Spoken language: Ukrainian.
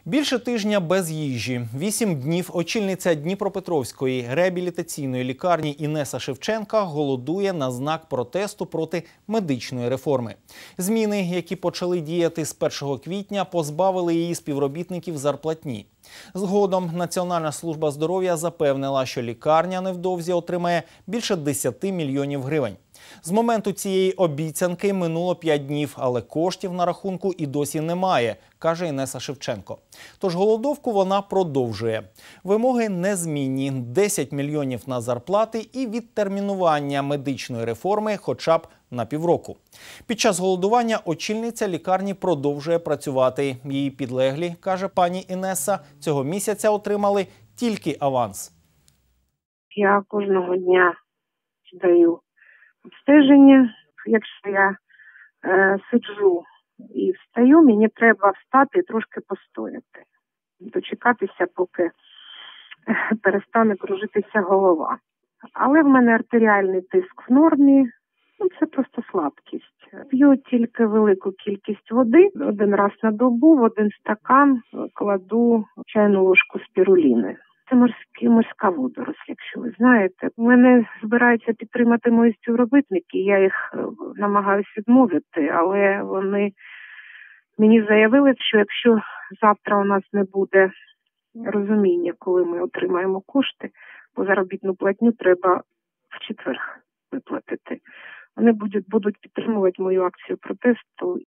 Більше тижня без їжі. 8 днів очільниця Дніпропетровської реабілітаційної лікарні Інеса Шевченка голодує на знак протесту проти медичної реформи. Зміни, які почали діяти з 1 квітня, позбавили її співробітників зарплатні. Згодом Національна служба здоров'я запевнила, що лікарня невдовзі отримає більше 10 мільйонів гривень. З моменту цієї обіцянки минуло 5 днів, але коштів на рахунку і досі немає, каже Інеса Шевченко. Тож голодовку вона продовжує. Вимоги незмінні – 10 мільйонів на зарплати і відтермінування медичної реформи хоча б на півроку. Під час голодування очільниця лікарні продовжує працювати. Її підлеглі, каже пані Інеса, цього місяця отримали тільки аванс. Я кожного дня здаю обстеження. Якщо я сиджу і встаю, мені треба встати і трошки постояти. Дочекатися, поки перестане кружитися голова. Але в мене артеріальний тиск в нормі. Це просто слабкість. П'ю тільки велику кількість води. Один раз на добу в один стакан кладу чайну ложку спіруліни. Це морська водоросль, якщо ви знаєте. Мене збираються підтримати мої співробітники, я їх намагаюся відмовити, але вони мені заявили, що якщо завтра у нас не буде розуміння, коли ми отримаємо кошти, бо заробітну платню треба в четвер виплатити. Вони будуть підтримувати мою акцію протесту